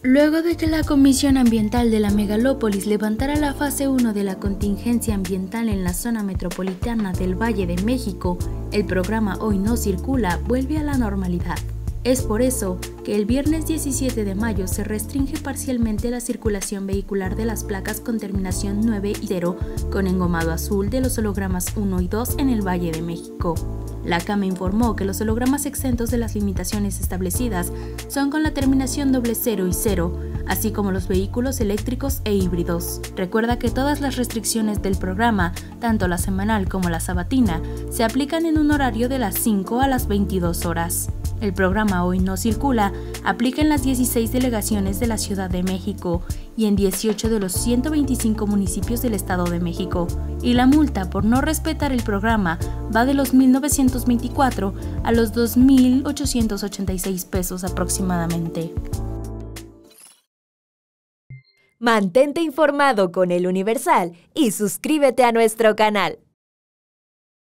Luego de que la Comisión Ambiental de la Megalópolis levantara la fase 1 de la contingencia ambiental en la zona metropolitana del Valle de México, el programa Hoy No Circula vuelve a la normalidad. Es por eso que el viernes 17 de mayo se restringe parcialmente la circulación vehicular de las placas con terminación 9 y 0 con engomado azul de los hologramas 1 y 2 en el Valle de México. La CAME informó que los hologramas exentos de las limitaciones establecidas son con la terminación 00 y 0, así como los vehículos eléctricos e híbridos. Recuerda que todas las restricciones del programa, tanto la semanal como la sabatina, se aplican en un horario de las 5 a las 22 horas. El programa Hoy No Circula aplica en las 16 delegaciones de la Ciudad de México y en 18 de los 125 municipios del Estado de México, y la multa por no respetar el programa va de los 1,924 a los 2,886 pesos aproximadamente. Mantente informado con El Universal y suscríbete a nuestro canal.